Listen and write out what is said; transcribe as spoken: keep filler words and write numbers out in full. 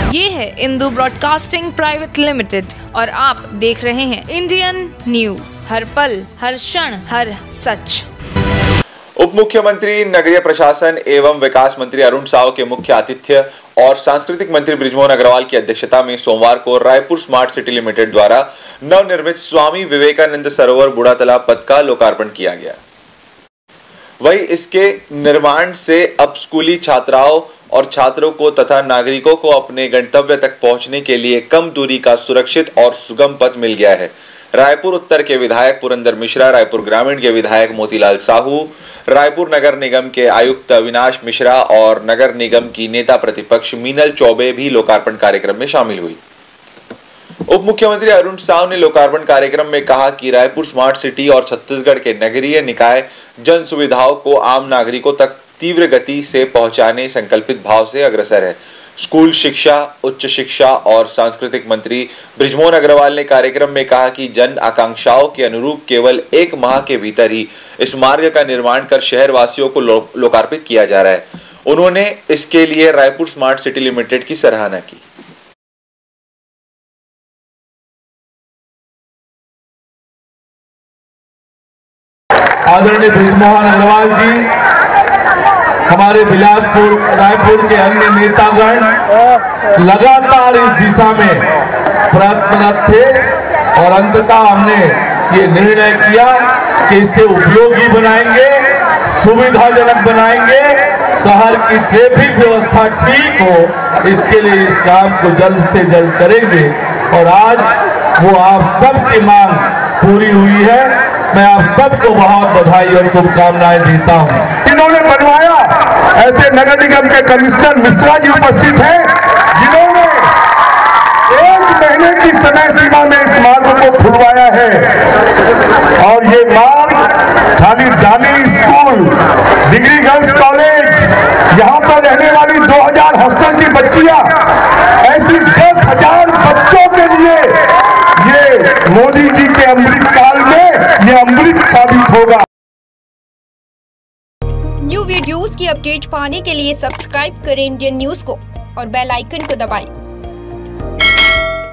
ये है Indu broadcasting private limited और आप देख रहे हैं इंडियन न्यूज, हर पल, हर क्षण, हर सच। उप मुख्यमंत्री, नगरीय प्रशासन एवं विकास मंत्री अरुण साव के मुख्य आतिथ्य और सांस्कृतिक मंत्री बृजमोहन अग्रवाल की अध्यक्षता में सोमवार को रायपुर स्मार्ट सिटी लिमिटेड द्वारा नवनिर्मित स्वामी विवेकानंद सरोवर बूढ़ा तालाब पथ का लोकार्पण किया गया। वहीं इसके निर्माण से अब स्कूली छात्राओं और छात्रों को तथा नागरिकों को अपने गंतव्य तक पहुंचने के लिए कम दूरी का सुरक्षित और सुगम पथ मिल गया है। रायपुर उत्तर के विधायक पुरंदर मिश्रा, रायपुर ग्रामीण के विधायक मोतीलाल साहू, रायपुर नगर निगम के आयुक्त अविनाश मिश्रा और नगर निगम की नेता प्रतिपक्ष मीनल चौबे भी लोकार्पण कार्यक्रम में शामिल हुई। उप मुख्यमंत्री अरुण साव ने लोकार्पण कार्यक्रम में कहा कि रायपुर स्मार्ट सिटी और छत्तीसगढ़ के नगरीय निकाय जन सुविधाओं को आम नागरिकों तक तीव्र गति से पहुंचाने संकल्पित भाव से अग्रसर है। स्कूल शिक्षा, उच्च शिक्षा और सांस्कृतिक मंत्री बृजमोहन अग्रवाल ने कार्यक्रम में कहा कि जन आकांक्षाओं के अनुरूप केवल एक माह के भीतर ही इस मार्ग का निर्माण कर शहर वासियों को लो, लोकार्पित किया जा रहा है। उन्होंने इसके लिए रायपुर स्मार्ट सिटी लिमिटेड की सराहना की। आदरणीय बृजमोहन अग्रवाल जी, हमारे बिलासपुर रायपुर के अन्य नेतागण लगातार इस दिशा में प्रयत्नरत थे और अंततः हमने ये निर्णय किया कि इसे उपयोगी बनाएंगे, सुविधाजनक बनाएंगे, शहर की ट्रैफिक व्यवस्था ठीक हो, इसके लिए इस काम को जल्द से जल्द करेंगे और आज वो आप सबकी मांग पूरी हुई है। मैं आप सबको बहुत बधाई और शुभकामनाएं देता हूं। इन्होंने बनवाया, ऐसे नगर निगम के कमिश्नर मिश्रा जी उपस्थित हैं, जिन्होंने एक महीने की समय सीमा में इस मार्ग को खुलवाया है। और ये मार्ग खाली दानी स्कूल, डिग्री गर्ल्स कॉलेज, यहाँ पर रहने वाली दो हजार हॉस्टल की बच्चियां, ऐसी दस हजार बच्चों के लिए ये मोदी जी के अमृत काल में ये अमृत साबित होगा। न्यू वीडियोस की अपडेट पाने के लिए सब्सक्राइब करें इंडियन न्यूज को और बेल आइकन को दबाएं।